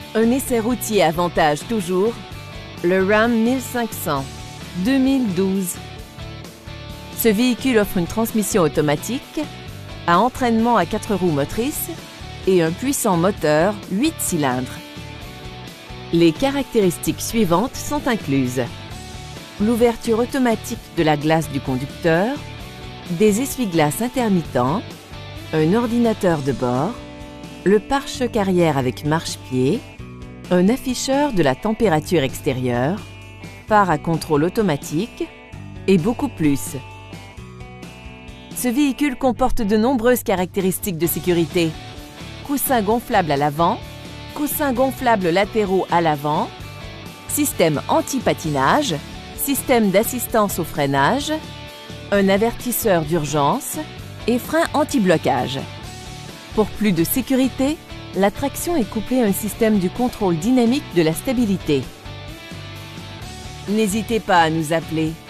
Un essai routier avantage toujours le Ram 1500 2012. Ce véhicule offre une transmission automatique à entraînement à 4 roues motrices et un puissant moteur 8 cylindres. Les caractéristiques suivantes sont incluses: l'ouverture automatique de la glace du conducteur, des essuie-glaces intermittents, un ordinateur de bord, le pare-choc arrière avec marche-pied, un afficheur de la température extérieure, phare à contrôle automatique et beaucoup plus. Ce véhicule comporte de nombreuses caractéristiques de sécurité: coussins gonflables à l'avant, coussins gonflables latéraux à l'avant, système anti-patinage, système d'assistance au freinage, un avertisseur d'urgence et frein anti-blocage. Pour plus de sécurité, la traction est couplée à un système du contrôle dynamique de la stabilité. N'hésitez pas à nous appeler.